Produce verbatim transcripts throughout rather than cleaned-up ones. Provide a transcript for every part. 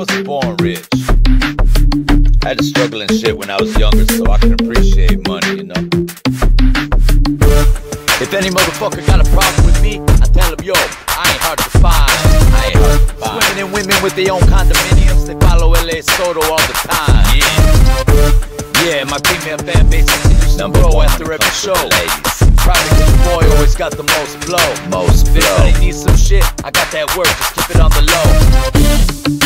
wasn't born rich. I had to struggle and shit when I was younger, so I can appreciate money, you know. If any motherfucker got a problem with me, I tell him, yo, I ain't hard to find. I ain't hard to find. Swimming and women with their own condominiums, they follow L A Soto all the time. Yeah, yeah, my premium fan base continues to grow after every show. Probably cause your boy always got the most flow. Most flow. If anybody needs some shit, I got that work, just keep it on the low.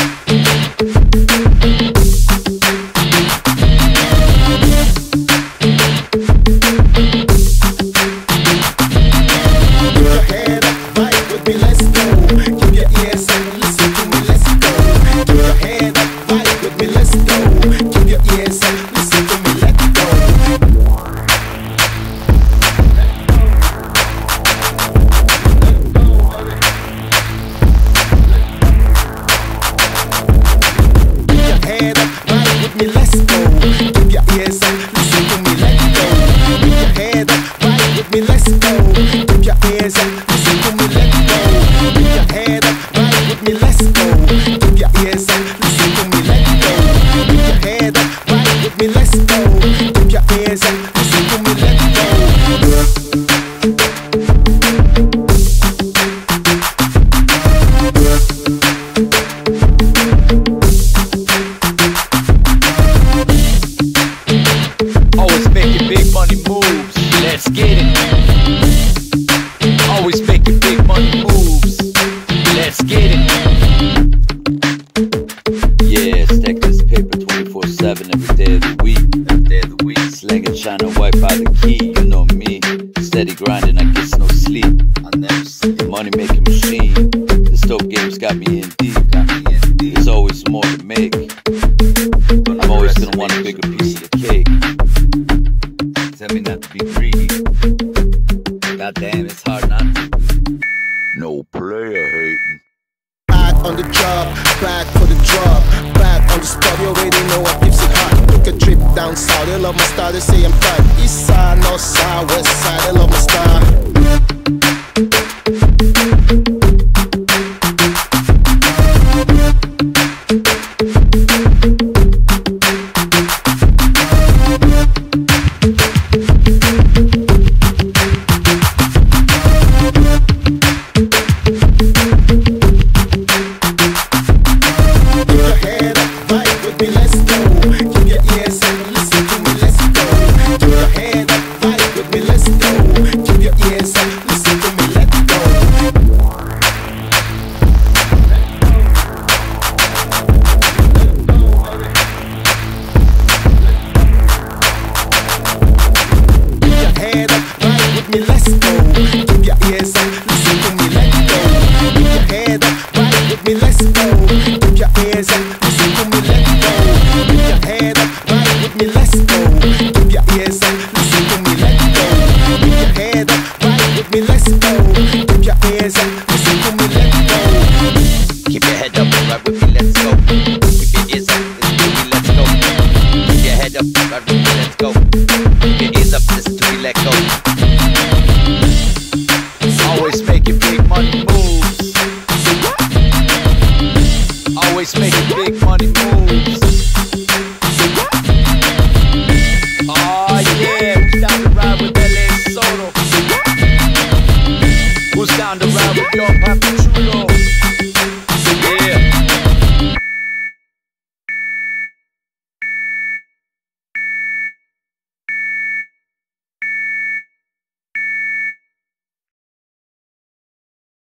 East side, north side, west side, they love my style.